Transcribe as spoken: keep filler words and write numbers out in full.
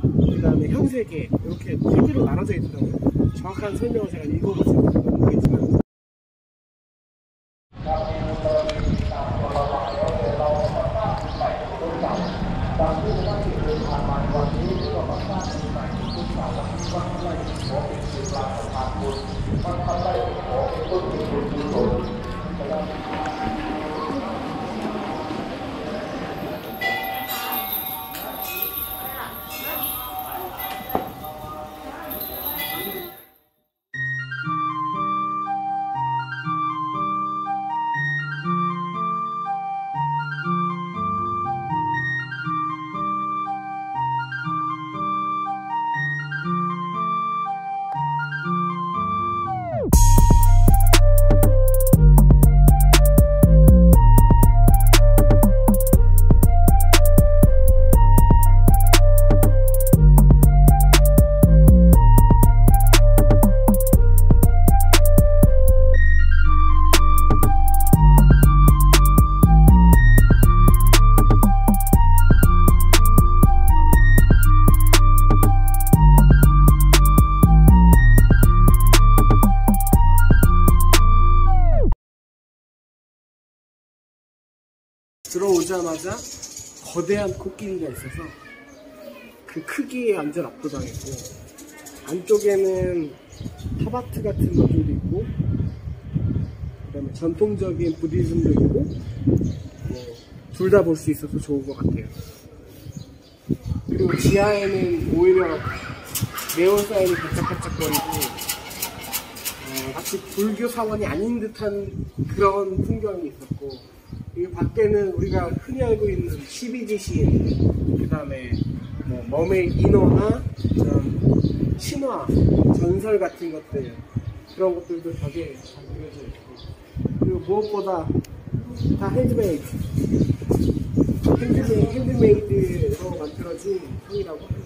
그 다음에 현세계 이렇게 세 개로 나눠져 있더라고요. 정확한 설명을 제가 읽어보지 못하겠지만 들어오자마자 거대한 코끼리가 있어서 그 크기에 완전 압도당했고, 안쪽에는 탑아트 같은 것들도 있고, 그 다음에 전통적인 부디즘도 있고, 뭐 둘 다 볼 수 있어서 좋은 것 같아요. 그리고 지하에는 오히려 네온 사인이 반짝반짝거리고 어, 마치 불교 사원이 아닌 듯한 그런 풍경이 있었고, 이 밖에는 우리가 흔히 알고 있는 십이지 신, 그 다음에 뭐 머메이 인어나 그런 신화, 전설 같은 것들, 그런 것들도 벽에 잘 그려져 있고, 그리고 무엇보다 다 핸드메이드, 핸드메이드, 핸드메이드로 만들어진 상이라고